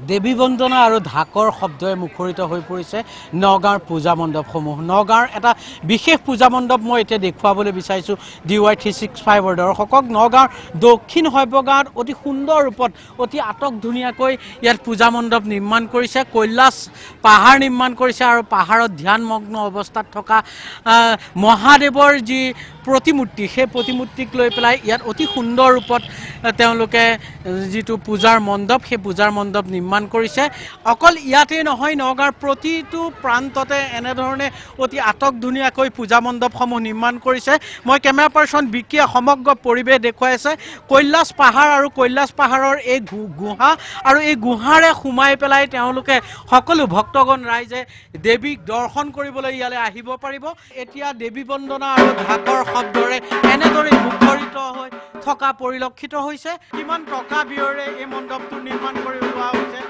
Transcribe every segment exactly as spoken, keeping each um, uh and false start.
দেৱী বন্দনা আৰু ঢাকৰ শব্দই মুখৰিত হৈ পৰিছে নগাঁৱৰ পূজা মণ্ডপসমূহ। নগাঁৱৰ এটা বিশেষ পূজা মণ্ডপ মই এতিয়া দেখুৱাবলৈ বিচাৰিছোঁ ডি ৱাই থ্ৰী ছিক্স ফাইভৰ দৰ্শকক। নগাঁৱৰ দক্ষিণ সভ্যগাঁৱত অতি সুন্দৰ ৰূপত অতি আটক ধুনীয়াকৈ ইয়াত পূজা মণ্ডপ নিৰ্মাণ কৰিছে, কৈলাশ পাহাৰ নিৰ্মাণ কৰিছে আৰু পাহাৰত ধ্যানমগ্ন অৱস্থাত থকা মহাদেৱৰ যি প্ৰতিমূৰ্তি সেই প্ৰতিমূৰ্তিক লৈ পেলাই ইয়াত অতি সুন্দৰ ৰূপত তেওঁলোকে যিটো পূজাৰ মণ্ডপ সেই পূজাৰ মণ্ডপ নিৰ্মাণ কৰিছে। অকল ইয়াতেই নহয়, নগাঁৱৰ প্ৰতিটো প্ৰান্ততে এনেধৰণে অতি আটক ধুনীয়াকৈ পূজা মণ্ডপসমূহ নিৰ্মাণ কৰিছে। মই কেমেৰা পাৰ্চন বিকিয়ে সমগ্ৰ পৰিৱেশ দেখুৱাই আছে। কৈলাশ পাহাৰ আৰু কৈলাশ পাহাৰৰ এই গুহা আৰু এই গুহাৰে সোমাই পেলাই তেওঁলোকে সকলো ভক্তগণ ৰাইজে দেৱীক দৰ্শন কৰিবলৈ ইয়ালৈ আহিব পাৰিব। এতিয়া দেৱী বন্দনা আৰু ঢাকৰ শব্দৰে এনেদৰে মুখৰিত হৈ থকা পৰিলক্ষিত হৈছে। কিমান টকা ব্যয়েৰে এই মণ্ডপটো নিৰ্মাণ কৰি লোৱা হৈছে?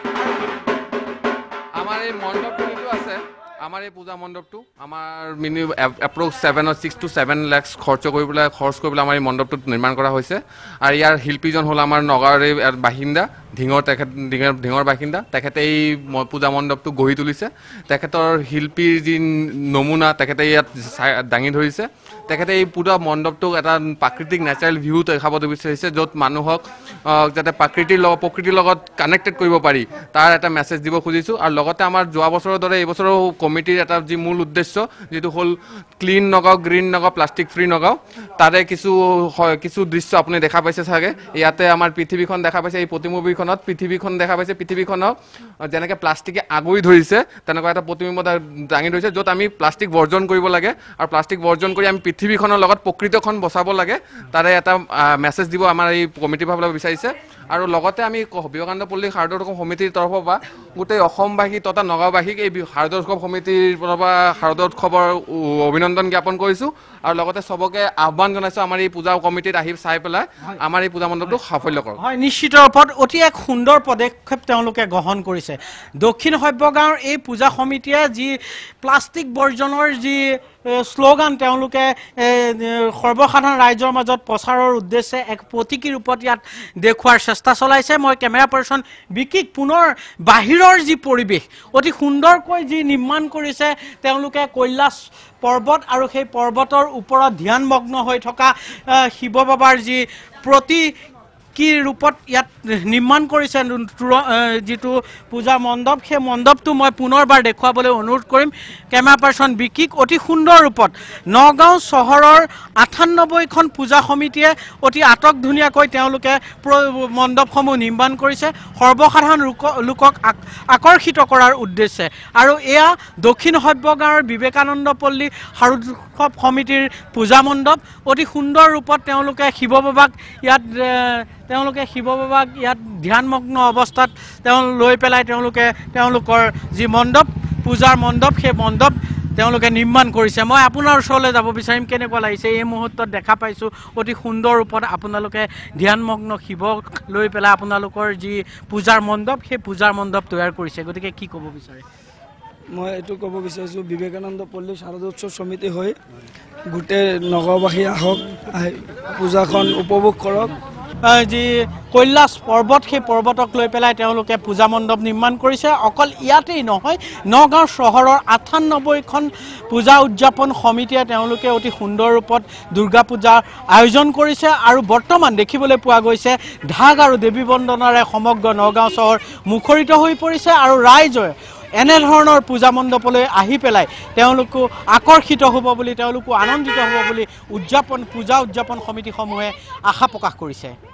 আমাৰ এই মণ্ডপটো যিটো আছে, আমাৰ এই পূজা মণ্ডপটো আমাৰ mini approx seven six two seven lakhs খৰচ কৰি পেলাই খৰচ কৰি পেলাই আমাৰ এই মণ্ডপটো নিৰ্মাণ কৰা হৈছে। আৰু ইয়াৰ শিল্পীজন হ'ল আমাৰ নগাঁৱৰ এই বাসিন্দা ঢিঙৰ, তেখেত ঢিঙৰ ঢিঙৰ বাসিন্দা। তেখেতে এই পূজা মণ্ডপটো গঢ়ি তুলিছে। তেখেতৰ শিল্পীৰ যি নমুনা তেখেতে ইয়াত দাঙি ধৰিছে। তেখেতে এই পূজা মণ্ডপটোক এটা প্ৰাকৃতিক নেচাৰেল ভিউ দেখাব বিচাৰিছে, য'ত মানুহক যাতে প্ৰাকৃতিৰ লগত প্ৰকৃতিৰ লগত কানেক্টেড কৰিব পাৰি তাৰ এটা মেছেজ দিব খুজিছোঁ। আৰু লগতে আমাৰ যোৱা বছৰৰ দৰে এইবছৰো কমিটিৰ এটা যি মূল উদ্দেশ্য যিটো হ'ল clean Nagaon, green Nagaon, plastic free Nagaon, তাৰে কিছু কিছু দৃশ্য আপুনি দেখা পাইছে চাগে। ইয়াতে আমাৰ পৃথিৱীখন দেখা পাইছে, এই প্ৰতিমূৰ্তিখনত পৃথিৱীখন দেখা পাইছে। পৃথিৱীখনক যেনেকৈ প্লাষ্টিকে আগুৰি ধৰিছে তেনেকুৱা এটা প্ৰতিবিম্ব দাঙি ধৰিছে, য'ত আমি প্লাষ্টিক বৰ্জন কৰিব লাগে আৰু প্লাষ্টিক বৰ্জন কৰি আমি পৃথিৱীখনৰ লগত প্ৰকৃতিখন বচাব লাগে, তাৰে এটা মেছেজ দিব আমাৰ এই কমিটিৰ ফালৰ পৰা বিচাৰিছে। আৰু লগতে আমি বিবেকানন্দ পল্লী শাৰদীয় উৎসৱ সমিতিৰ তৰফৰ পৰা গোটেই অসমবাসী তথা নগাঁওবাসীক এই শাৰদীয় উৎসৱ সমিতিৰ ফালৰ পৰা শাৰদীয় উৎসৱৰ অভিনন্দন জ্ঞাপন কৰিছোঁ। আৰু লগতে চবকে আহ্বান জনাইছোঁ আমাৰ এই পূজা কমিটিত আহি চাই পেলাই আমাৰ এই পূজা মণ্ডপটো সাফল্য কৰক। হয়, নিশ্চিত ৰূপত অতি এক সুন্দৰ পদক্ষেপ তেওঁলোকে গ্ৰহণ কৰিছে। দক্ষিণ সভ্যগাঁৱৰ এই পূজা সমিতিয়ে যি প্লাষ্টিক বৰ্জনৰ যি শ্লোগান তেওঁলোকে সৰ্বসাধাৰণ ৰাইজৰ মাজত প্ৰচাৰৰ উদ্দেশ্যে এক প্ৰতীকী ৰূপত ইয়াত দেখুওৱাৰ চেষ্টা চলাইছে। মই কেমেৰা পাৰ্চন বিকিক পুনৰ বাহিৰৰ যি পৰিৱেশ অতি সুন্দৰকৈ যি নিৰ্মাণ কৰিছে তেওঁলোকে কৈলাশ পৰ্বত আৰু সেই পৰ্বতৰ ওপৰত ধ্যানমগ্ন হৈ থকা শিৱ বাবাৰ যি প্ৰতি কি ৰূপত ইয়াত নিৰ্মাণ কৰিছে যিটো পূজা মণ্ডপ, সেই মণ্ডপটো মই পুনৰবাৰ দেখুৱাবলৈ অনুৰোধ কৰিম কেমেৰা পাৰ্চন বিকিক। অতি সুন্দৰ ৰূপত নগাঁও চহৰৰ আঠান্নব্বৈখন পূজা সমিতিয়ে অতি আটক ধুনীয়াকৈ তেওঁলোকে মণ্ডপসমূহ নিৰ্মাণ কৰিছে সৰ্বসাধাৰণ লোকক আকৰ্ষিত কৰাৰ উদ্দেশ্যে। আৰু এয়া দক্ষিণ সভ্যগাঁৱৰ বিবেকানন্দ পল্লী শাৰদীয় উৎসৱ সমিতিৰ পূজা মণ্ডপ। অতি সুন্দৰ ৰূপত তেওঁলোকে শিৱ বাবাক ইয়াত তেওঁলোকে শিৱ বাবাক ইয়াত ধ্যানমগ্ন অৱস্থাত তেওঁ লৈ পেলাই তেওঁলোকে তেওঁলোকৰ যি মণ্ডপ পূজাৰ মণ্ডপ সেই মণ্ডপ তেওঁলোকে নিৰ্মাণ কৰিছে। মই আপোনাৰ ওচৰলৈ যাব বিচাৰিম, কেনেকুৱা লাগিছে এই মুহূৰ্তত দেখা পাইছোঁ অতি সুন্দৰ ৰূপত আপোনালোকে ধ্যানমগ্ন শিৱক লৈ পেলাই আপোনালোকৰ যি পূজাৰ মণ্ডপ সেই পূজাৰ মণ্ডপ তৈয়াৰ কৰিছে, গতিকে কি ক'ব বিচাৰে? মই এইটো ক'ব বিচাৰিছোঁ বিবেকানন্দ পল্লী শাৰদীয় উৎসৱ সমিতি হৈ গোটেই নগাঁওবাসী আহক, আহি পূজাখন উপভোগ কৰক। যি কৈলাশ পৰ্বত সেই পৰ্বতক লৈ পেলাই তেওঁলোকে পূজা মণ্ডপ নিৰ্মাণ কৰিছে। অকল ইয়াতেই নহয়, নগাঁও চহৰৰ আঠান্নব্বৈখন পূজা উদযাপন সমিতিয়ে তেওঁলোকে অতি সুন্দৰ ৰূপত দুৰ্গা পূজাৰ আয়োজন কৰিছে। আৰু বৰ্তমান দেখিবলৈ পোৱা গৈছে ঢাক আৰু দেৱী বন্দনাৰে সমগ্ৰ নগাঁও চহৰ মুখৰিত হৈ পৰিছে। আৰু ৰাইজে এনেধৰণৰ পূজা মণ্ডপলৈ আহি পেলাই তেওঁলোকো আকৰ্ষিত হ'ব বুলি, তেওঁলোকো আনন্দিত হ'ব বুলি উদযাপন পূজা উদযাপন সমিতিসমূহে আশা প্ৰকাশ কৰিছে।